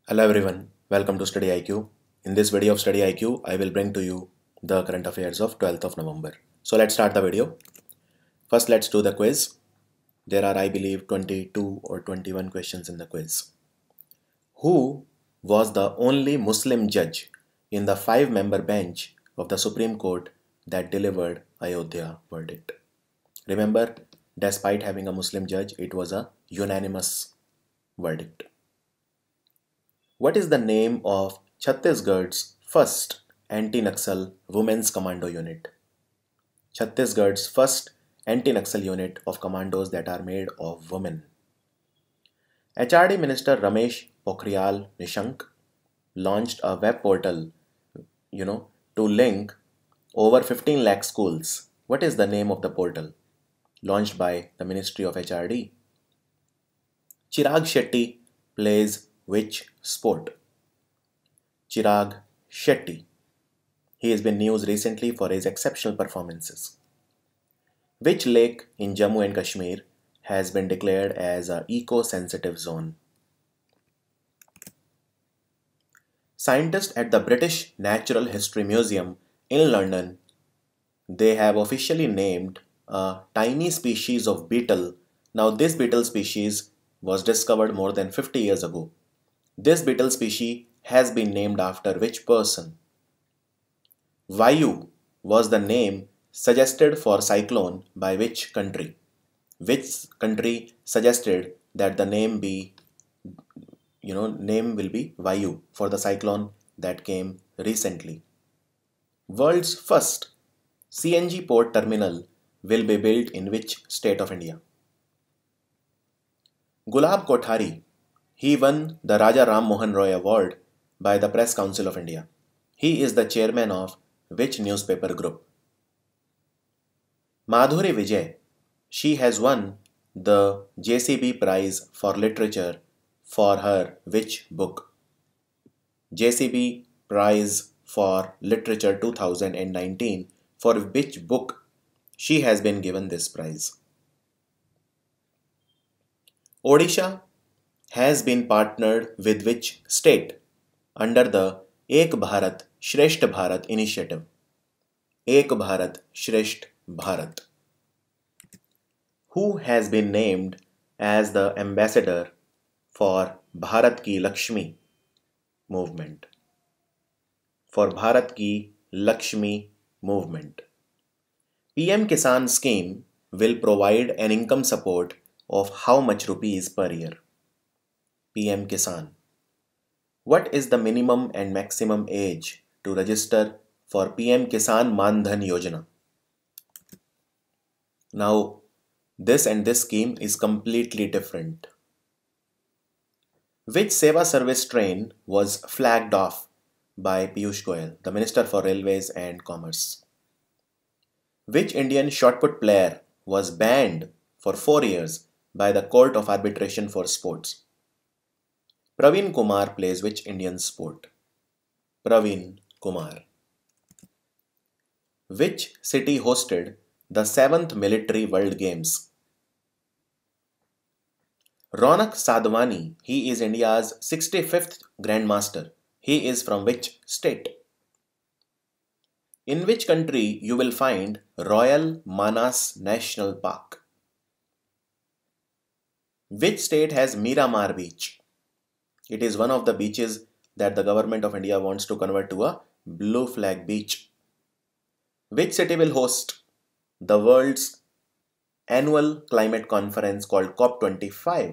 Hello everyone, welcome to StudyIQ. In this video of StudyIQ, I will bring to you the current affairs of 12th of November. So let's start the video. First, let's do the quiz. There are, I believe, 22 or 21 questions in the quiz. Who was the only Muslim judge in the 5-member bench of the Supreme Court that delivered Ayodhya verdict? Remember, despite having a Muslim judge, it was a unanimous verdict. What is the name of Chhattisgarh's first anti-Naxal Women's Commando Unit? Chhattisgarh's first anti-Naxal unit of commandos that are made of women. HRD Minister Ramesh Pokhriyal Nishank launched a web portal, to link over 15 lakh schools. What is the name of the portal? Launched by the Ministry of HRD. Chirag Shetty plays which sport? Chirag Shetty. He has been news recently for his exceptional performances. Which lake in Jammu and Kashmir has been declared as an eco-sensitive zone? Scientists at the British Natural History Museum in London, they have officially named a tiny species of beetle. Now this beetle species was discovered more than 50 years ago. This beetle species has been named after which person? Vayu was the name suggested for cyclone by which country? Which country suggested that the name be, name will be Vayu for the cyclone that came recently? World's first CNG port terminal will be built in which state of India? Gulab Kothari. He won the Raja Ram Mohan Roy Award by the Press Council of India. He is the chairman of which newspaper group? Madhuri Vijay. She has won the JCB Prize for Literature for her which book? JCB Prize for Literature 2019. For which book she has been given this prize? Odisha has been partnered with which state under the Ek Bharat Shresth Bharat initiative? Ek Bharat Shresth Bharat. Who has been named as the ambassador for Bharat Ki Lakshmi movement? For Bharat Ki Lakshmi movement. PM Kisan scheme will provide an income support of how much rupees per year? PM Kisan. What is the minimum and maximum age to register for PM Kisan Man Dhan Yojana? Now, this scheme is completely different. Which Seva Service train was flagged off by Piyush Goyal, the Minister for Railways and Commerce? Which Indian shot put player was banned for 4 years by the Court of Arbitration for Sports? Praveen Kumar plays which Indian sport? Praveen Kumar. Which city hosted the 7th Military World Games? Ronak Sadhwani, he is India's 65th Grandmaster. He is from which state? In which country you will find Royal Manas National Park? Which state has Miramar Beach? It is one of the beaches that the government of India wants to convert to a blue flag beach. Which city will host the world's annual climate conference called COP25?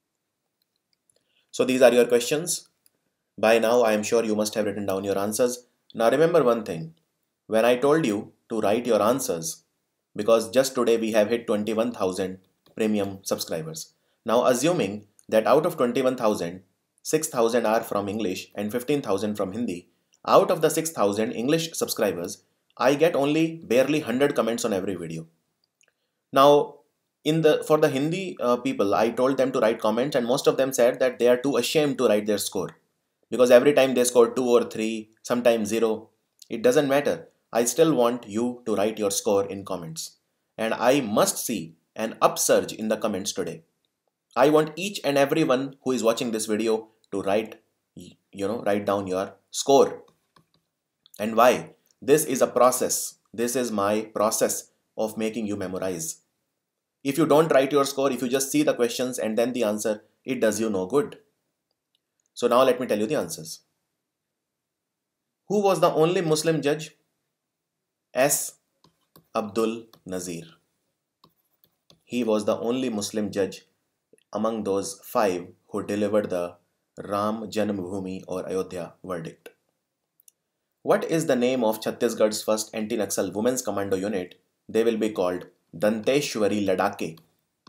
So these are your questions. By now I am sure you must have written down your answers. Now remember one thing. When I told you to write your answers, because just today we have hit 21,000 premium subscribers. Now assuming that out of 21,000, 6,000 are from English and 15,000 from Hindi, out of the 6,000 English subscribers, I get only barely 100 comments on every video. Now, for the Hindi people, I told them to write comments and most of them said that they are too ashamed to write their score. Because every time they score 2 or 3, sometimes 0. It doesn't matter. I still want you to write your score in comments. And I must see an upsurge in the comments today. I want each and everyone who is watching this video to write write down your score. And why? This is a process. This is my process of making you memorize. If you don't write your score, if you just see the questions and then the answer, it does you no good. So now let me tell you the answers. Who was the only Muslim judge? S. Abdul Nazir. He was the only Muslim judge among those 5 who delivered the Ram Janmabhoomi or Ayodhya verdict. What is the name of Chhattisgarh's first anti-Naxal women's commando unit? They will be called Danteshwari Ladake.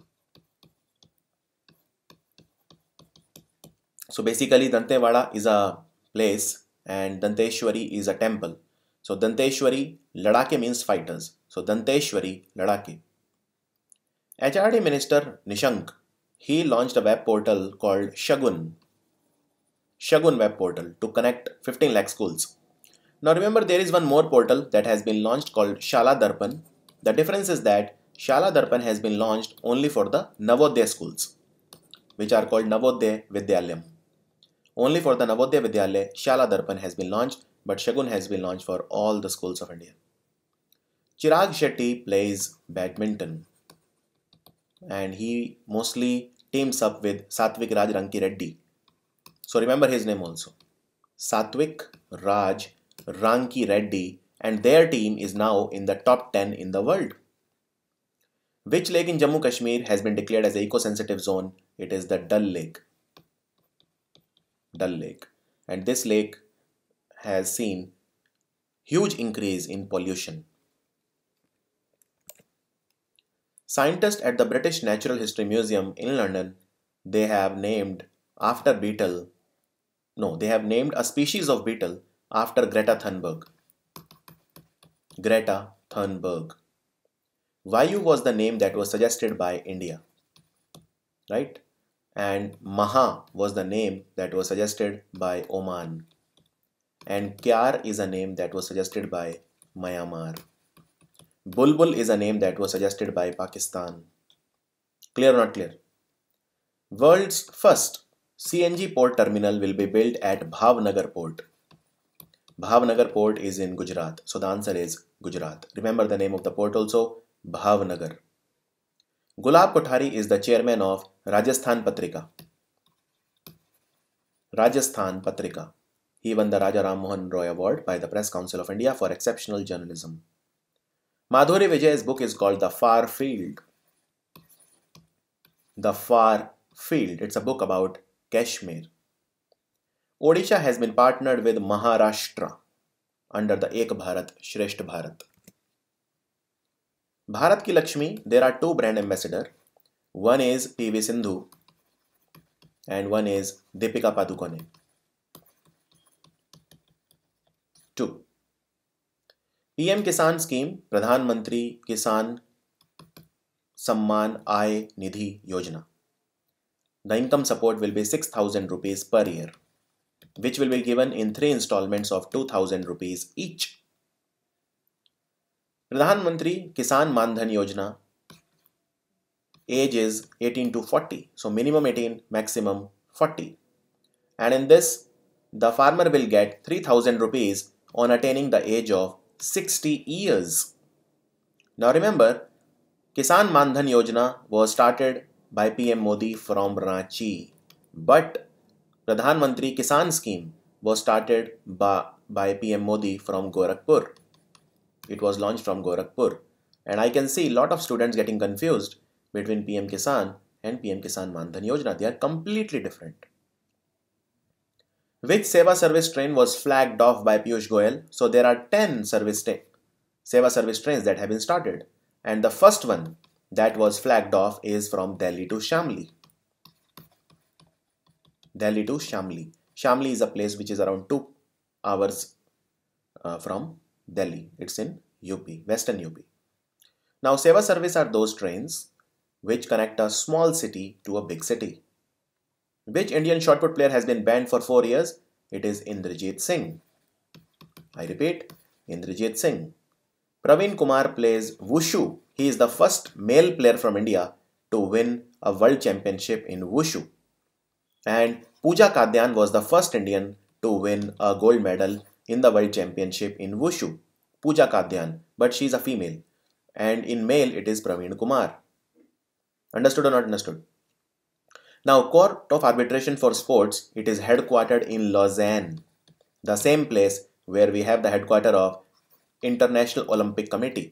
So basically Dantewada is a place and Danteshwari is a temple. So Danteshwari Ladake means fighters. So Danteshwari Ladake. HRD Minister Nishank, he launched a web portal called Shagun web portal to connect 15 lakh schools. Now remember, there is one more portal that has been launched called Shala Darpan. The difference is that Shala Darpan has been launched only for the Navodaya schools, which are called Navodaya Vidyalayam. Only for the Navodaya Vidyalaya, Shala Darpan has been launched, but Shagun has been launched for all the schools of India. Chirag Shetty plays badminton and he mostly teams up with Satvik Raj Ranki Reddy. So remember his name also. Satvik Raj Ranki Reddy, and their team is now in the top 10 in the world. Which lake in Jammu Kashmir has been declared as an eco-sensitive zone? It is the Dal Lake. Dal Lake. And this lake has seen huge increase in pollution. Scientists at the British Natural History Museum in London, they have named a species of beetle after Greta Thunberg. Greta Thunberg. Vayu was the name that was suggested by India, right? And Maha was the name that was suggested by Oman. And Kyar is a name that was suggested by Myanmar. Bulbul is a name that was suggested by Pakistan. Clear or not clear? World's first CNG port terminal will be built at Bhavnagar port. Bhavnagar port is in Gujarat. So the answer is Gujarat. Remember the name of the port also, Bhavnagar. Gulab Kothari is the chairman of Rajasthan Patrika. Rajasthan Patrika. He won the Raja Ram Mohan Roy Award by the Press Council of India for exceptional journalism. Madhuri Vijay's book is called The Far Field. The Far Field. It's a book about Kashmir. Odisha has been partnered with Maharashtra under the Ek Bharat Shresth Bharat. Bharat Ki Lakshmi, there are 2 brand ambassadors. One is PV Sindhu and one is Deepika Padukone. 2. PM Kisan scheme, Pradhan Mantri Kisan Samman Aay Nidhi Yojana. The income support will be 6,000 rupees per year, which will be given in 3 installments of 2,000 rupees each. Pradhan Mantri Kisan Mandhan Yojana, age is 18 to 40, so minimum 18, maximum 40. And in this, the farmer will get 3,000 rupees on attaining the age of 60 years. Now remember, Kisan Mandhan Yojana was started by PM Modi from Ranchi, but Pradhan Mantri Kisan scheme was started by PM Modi from Gorakhpur. It was launched from Gorakhpur, and I can see a lot of students getting confused between PM Kisan and PM Kisan Mandhan Yojana. They are completely different. Which Seva service train was flagged off by Piyush Goyal? So there are 10 Seva service trains that have been started, and the first one that was flagged off is from Delhi to Shamli. Delhi to Shamli. Shamli is a place which is around 2 hours from Delhi. It's in UP, Western UP. Now Seva service are those trains which connect a small city to a big city. Which Indian shot put player has been banned for 4 years? It is Indrajit Singh. I repeat, Indrajit Singh. Praveen Kumar plays Wushu. He is the first male player from India to win a world championship in Wushu. And Pooja Kadyan was the first Indian to win a gold medal in the World Championship in Wushu. Pooja Kadyan, but she is a female. And in male, it is Praveen Kumar. Understood or not understood? Now, Court of Arbitration for Sports, it is headquartered in Lausanne, the same place where we have the headquarters of International Olympic Committee.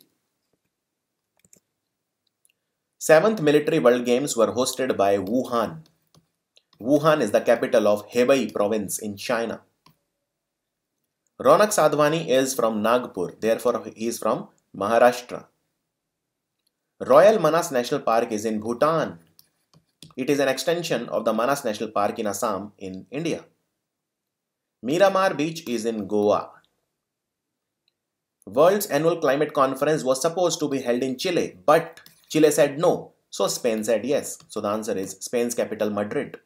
7th Military World Games were hosted by Wuhan. Wuhan is the capital of Hebei province in China. Ronak Sadhwani is from Nagpur, therefore he is from Maharashtra. Royal Manas National Park is in Bhutan. It is an extension of the Manas National Park in Assam in India. Miramar Beach is in Goa. World's annual climate conference was supposed to be held in Chile, but Chile said no, so Spain said yes. So the answer is Spain's capital, Madrid.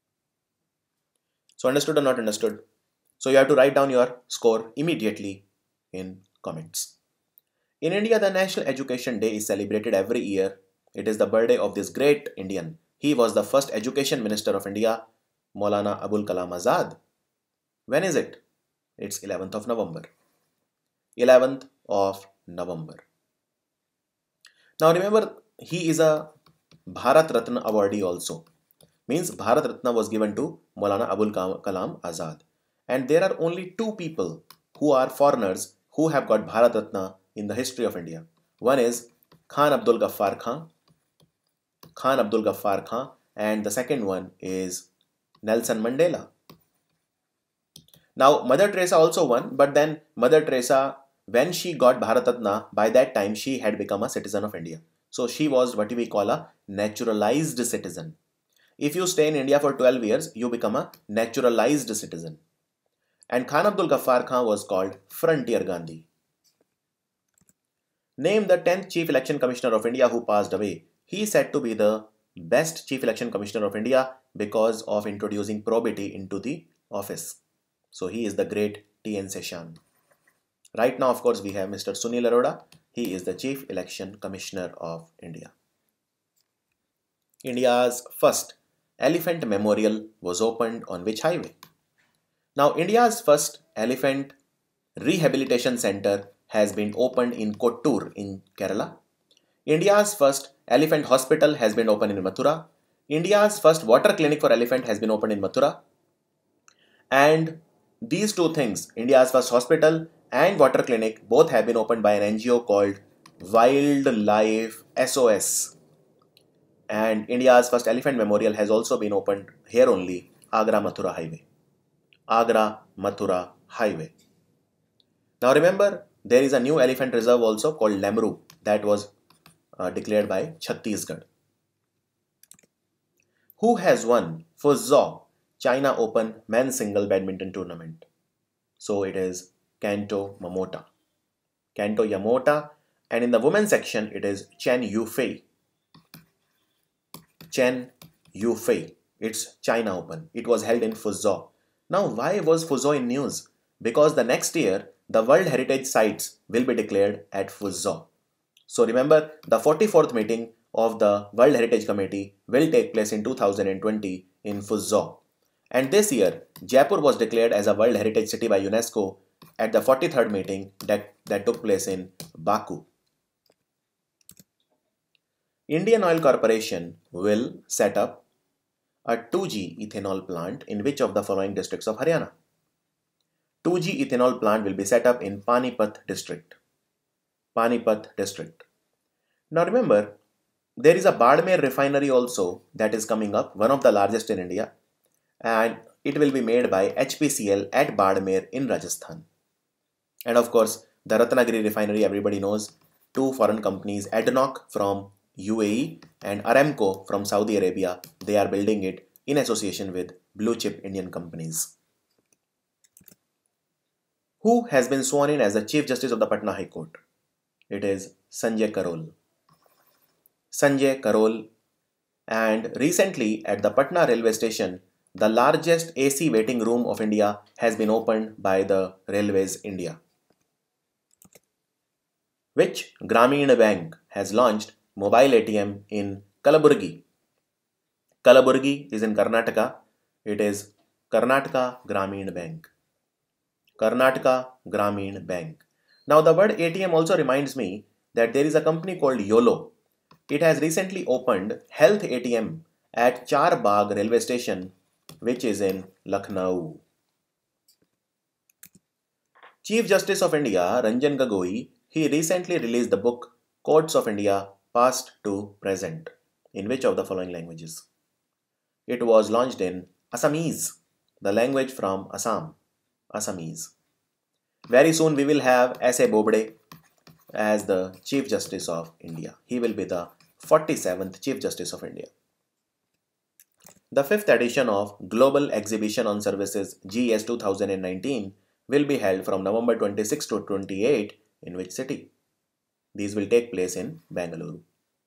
So understood or not understood? So you have to write down your score immediately in comments. In India, the National Education Day is celebrated every year. It is the birthday of this great Indian. He was the first Education Minister of India, Maulana Abul Kalam Azad. When is it? It's 11th of November. 11th of November. Now remember, he is a Bharat Ratna awardee also. Means Bharat Ratna was given to Maulana Abul Kalam Azad. And there are only two people who are foreigners who have got Bharat Ratna in the history of India. One is Khan Abdul Ghaffar Khan, and the second one is Nelson Mandela. Now Mother Teresa also won, but then Mother Teresa, when she got Bharat Ratna, by that time she had become a citizen of India. So she was what we call a naturalized citizen. If you stay in India for 12 years, you become a naturalized citizen. And Khan Abdul Ghaffar Khan was called Frontier Gandhi. Name the 10th Chief Election Commissioner of India who passed away. He is said to be the best Chief Election Commissioner of India because of introducing probity into the office. So he is the great T.N. Seshan. Right now, of course, we have Mr. Sunil Arora. He is the Chief Election Commissioner of India. India's first elephant memorial was opened on which highway? Now, India's first elephant rehabilitation center has been opened in Kottur in Kerala. India's first elephant hospital has been opened in Mathura. India's first water clinic for elephant has been opened in Mathura. And these two things, India's first hospital and water clinic, both have been opened by an NGO called Wildlife SOS. And India's first elephant memorial has also been opened here only, Agra-Mathura Highway. Agra-Mathura Highway. Now remember, there is a new elephant reserve also called Lemru that was declared by Chhattisgarh. Who has won Fuzhou China Open men's single badminton tournament? So it is Kento Yamota. And in the women's section, it is Chen Yufei. It's China Open. It was held in Fuzhou. Now, why was Fuzhou in news? Because the next year, the World Heritage Sites will be declared at Fuzhou. So remember, the 44th meeting of the World Heritage Committee will take place in 2020 in Fuzhou. And this year, Jaipur was declared as a World Heritage City by UNESCO at the 43rd meeting that took place in Baku. Indian Oil Corporation will set up a 2G ethanol plant in which of the following districts of Haryana? 2G ethanol plant will be set up in Panipat district. Now remember, there is a Badmer refinery also that is coming up, one of the largest in India, and it will be made by HPCL at Badmer in Rajasthan. And of course, the Ratnagiri refinery, everybody knows, two foreign companies, ADNOC from UAE and Aramco from Saudi Arabia, they are building it in association with blue chip Indian companies. Who has been sworn in as the Chief Justice of the Patna High Court? It is Sanjay Karol. And recently at the Patna railway station, the largest AC waiting room of India has been opened by the Railways India. Which Grameen Bank has launched mobile ATM in Kalaburgi? Kalaburgi is in Karnataka. It is Karnataka Grameen Bank. Karnataka Grameen Bank. Now the word ATM also reminds me that there is a company called YOLO. It has recently opened Health ATM at Char Bagh railway station, which is in Lucknow. Chief Justice of India Ranjan Gogoi, he recently released the book Courts of India Past to Present. In which of the following languages? It was launched in Assamese, the language from Assam, Assamese. Very soon we will have S.A. Bobde as the Chief Justice of India. He will be the 47th Chief Justice of India. The 5th edition of Global Exhibition on Services GES 2019 will be held from November 26 to 28 in which city? These will take place in Bangalore.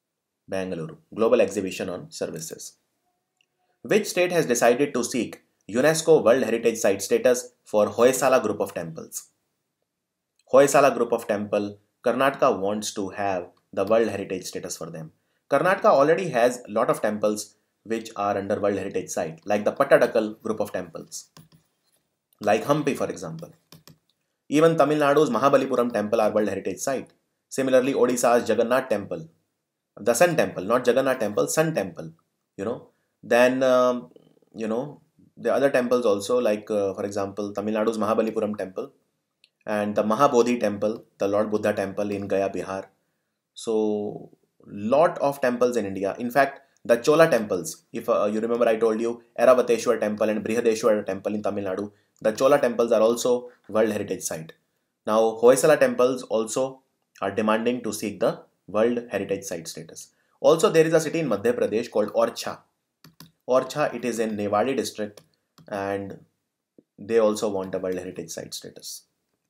Global Exhibition on Services. Which state has decided to seek UNESCO World Heritage Site status for Hoysala group of temples? Hoysala group of temple, Karnataka wants to have the World Heritage status for them. Karnataka already has a lot of temples which are under World Heritage Site, like the Pattadakal group of temples, like Hampi for example. Even Tamil Nadu's Mahabalipuram temple are World Heritage Site. Similarly, Odisha's Jagannath temple, the Sun temple, not Jagannath temple, Sun temple, Then, the other temples also, like for example, Tamil Nadu's Mahabalipuram temple and the Mahabodhi temple, the Lord Buddha temple in Gaya, Bihar. So, lot of temples in India. In fact, the Chola temples, if you remember I told you, Eravateshwar temple and Brihadeshwar temple in Tamil Nadu, the Chola temples are also World Heritage Site. Now, Hoysala temples also are demanding to seek the World Heritage Site status. Also, there is a city in Madhya Pradesh called Orchha. Orchha, it is in Newari district and they also want a World Heritage Site status.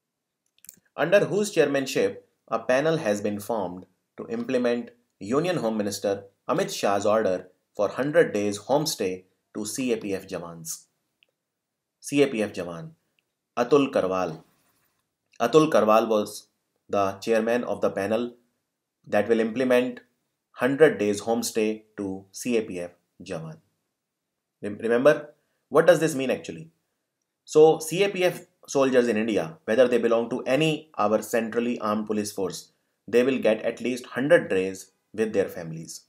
Under whose chairmanship a panel has been formed to implement Union Home Minister Amit Shah's order for 100 days homestay to CAPF Jawans. CAPF Jawan, Atul Karwal. Atul Karwal was the chairman of the panel that will implement 100 days homestay to CAPF Jawan. Remember, what does this mean actually? So, CAPF soldiers in India, whether they belong to any our centrally armed police force, they will get at least 100 days with their families.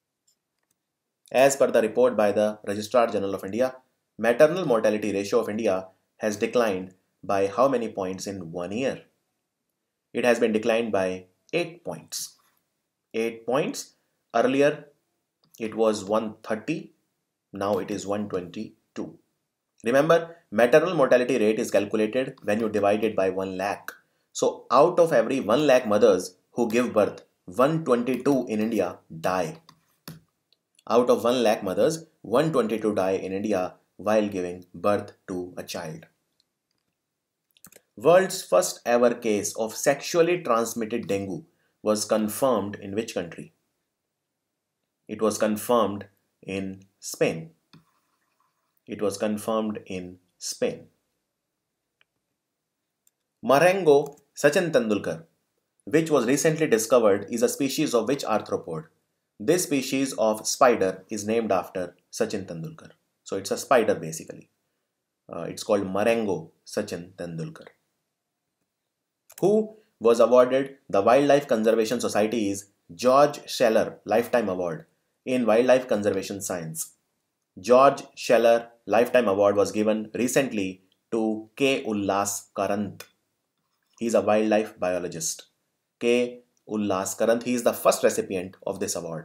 As per the report by the Registrar General of India, maternal mortality ratio of India has declined by how many points in 1 year? It has been declined by 8 points. 8 points. Earlier it was 130, now it is 122. Remember, maternal mortality rate is calculated when you divide it by 1 lakh. So out of every 1 lakh mothers who give birth, 122 in India die. Out of 1 lakh mothers, 122 die in India while giving birth to a child. World's first ever case of sexually transmitted dengue was confirmed in which country? It was confirmed in Spain. It was confirmed in Spain. Marengo Sachin Tendulkar, which was recently discovered, is a species of which arthropod? This species of spider is named after Sachin Tendulkar. So it's a spider basically. It's called Marengo Sachin Tendulkar. Who was awarded the Wildlife Conservation Society's George Scheller Lifetime Award in Wildlife Conservation Science? George Scheller Lifetime Award was given recently to K. Ullas Karant. He is a wildlife biologist. K. Ullas Karant. He is the first recipient of this award.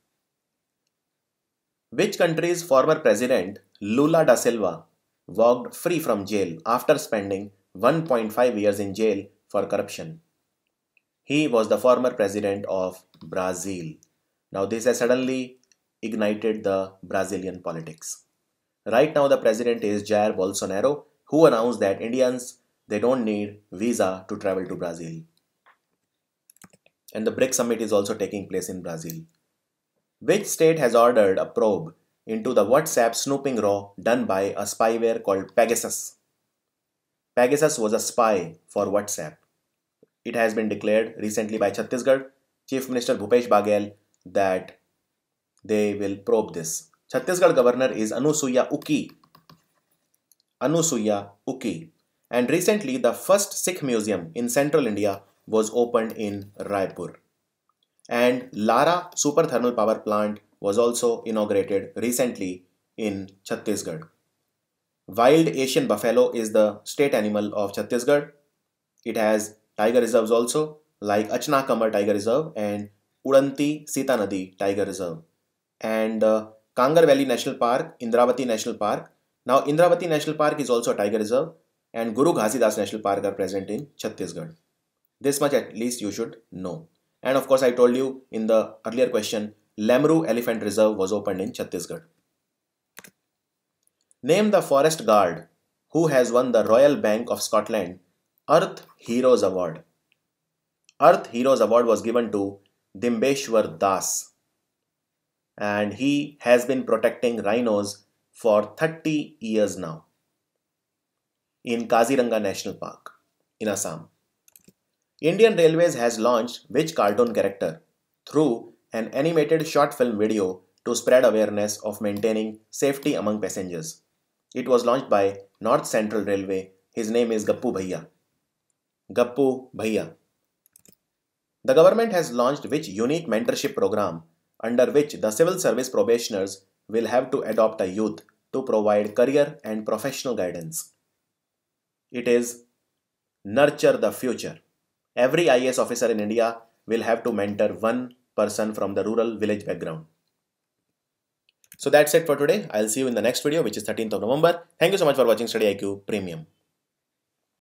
Which country's former president Lula da Silva walked free from jail after spending 1.5 years in jail for corruption? He was the former president of Brazil. Now this has suddenly ignited the Brazilian politics. Right now the president is Jair Bolsonaro, who announced that Indians, they don't need visa to travel to Brazil. And the BRICS summit is also taking place in Brazil. Which state has ordered a probe into the WhatsApp snooping raw done by a spyware called Pegasus? Pegasus was a spy for WhatsApp. It has been declared recently by Chhattisgarh Chief Minister Bhupesh Baghel that they will probe this. Chhattisgarh governor is Anusuya Uki. Anusuya Uki. And recently, the first Sikh museum in central India was opened in Raipur. And Lara Super Thermal Power Plant was also inaugurated recently in Chhattisgarh. Wild Asian buffalo is the state animal of Chhattisgarh. It has tiger reserves also, like Achna Kamar Tiger Reserve and Udanti Sita Nadi Tiger Reserve. And Kangar Valley National Park, Indravati National Park. Now, Indravati National Park is also a tiger reserve, and Guru Ghasidas National Park are present in Chhattisgarh. This much at least you should know. And of course, I told you in the earlier question, Lemru Elephant Reserve was opened in Chhattisgarh. Name the forest guard who has won the Royal Bank of Scotland Earth Heroes Award. Earth Heroes Award was given to Dimbeshwar Das, and he has been protecting rhinos for 30 years now in Kaziranga National Park in Assam. Indian Railways has launched which cartoon character through an animated short film video to spread awareness of maintaining safety among passengers. It was launched by North Central Railway. His name is Gappu Bhaiya. Gappu Bhaiya. The government has launched which unique mentorship program under which the civil service probationers will have to adopt a youth to provide career and professional guidance. It is Nurture the Future. Every IAS officer in India will have to mentor one person from the rural village background. So that's it for today. I'll see you in the next video, which is 13th of November. Thank you so much for watching StudyIQ Premium.